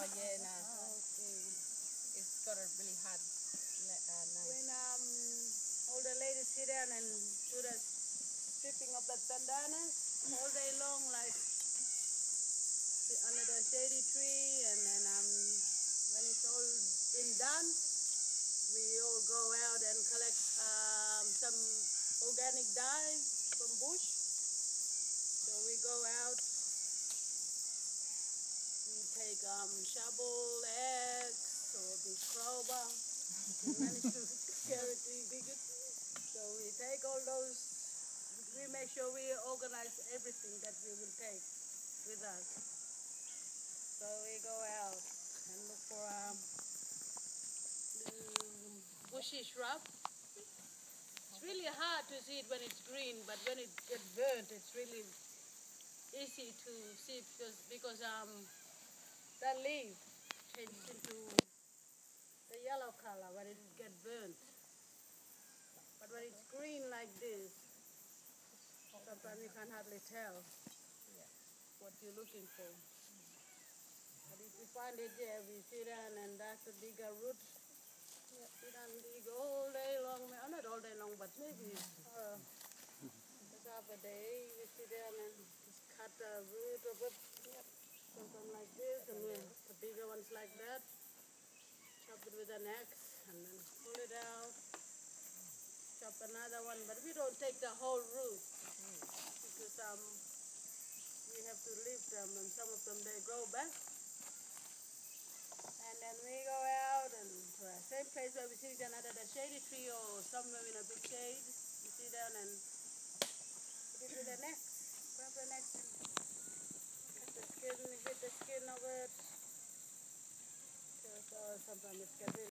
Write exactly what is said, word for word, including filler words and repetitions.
yeah, nah. Okay. It's got a really hard, uh, knife. When um, all the ladies sit down and do the stripping of the bandanas all day long, like sit under the shady tree, and then um, when it's all been done, we all go out and collect um, some organic dye from bush. So we go out, we take um, shovel, eggs, or big crowbar. We manage to carry it too big. So we take all those, we make sure we organize everything that we will take with us. So we go out and look for um, little bushy shrub. It's really hard to see it when it's green, but when it gets burnt, it's really easy to see because because um that leaf changes into the yellow color when it gets burnt. But when it's green like this, sometimes you can hardly tell what you're looking for. But if we find it there, we sit down and that's a bigger root. Yeah, sit down and dig all day long. Well, not all day long, but maybe uh, just half a day. We sit down and just cut the root of it. Yep. Something like this, and then the bigger ones like that. Chop it with an axe and then pull it out. Chop another one, but we don't take the whole root because um we have to leave them, and some of them they grow back. And then we go out and to the same place where we sit down under the shady tree or somewhere in a big shade. We sit down and put it with an axe. Grab an axe and cut the skin, hit the skin of it. So, so sometimes it's getting